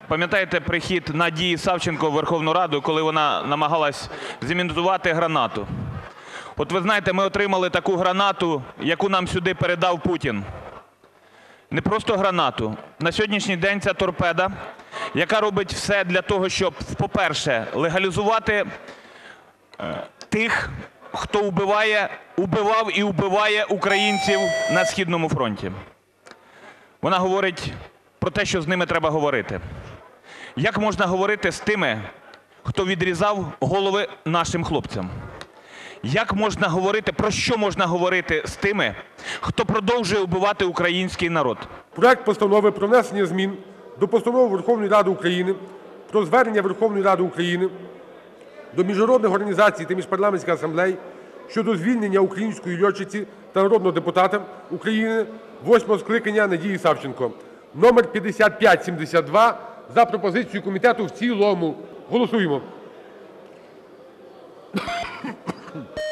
Пам'ятаєте прихід Надії Савченко в Верховну Раду, коли вона намагалась зімітувати гранату? От ви знаєте, ми отримали таку гранату, яку нам сюди передав Путін. Не просто гранату. На сьогоднішній день це торпеда, яка робить все для того, щоб, по-перше, легалізувати тих, хто убивав і убиває українців на Східному фронті. Вона говорить про те, що з ними треба говорити. Як можна говорити з тими, хто відрізав голови нашим хлопцям? Як можна говорити, про що можна говорити з тими, хто продовжує вбивати український народ? Проект Постанови про внесення змін до Постанови Верховної Ради України "Про звернення Верховної Ради України до міжнародних організацій та міжпарламентських асамблей щодо звільнення української льотчиці та народного депутата України восьмого скликання Надії Савченко" (номер 5572) за пропозицією комітету в цілому. Голосуємо.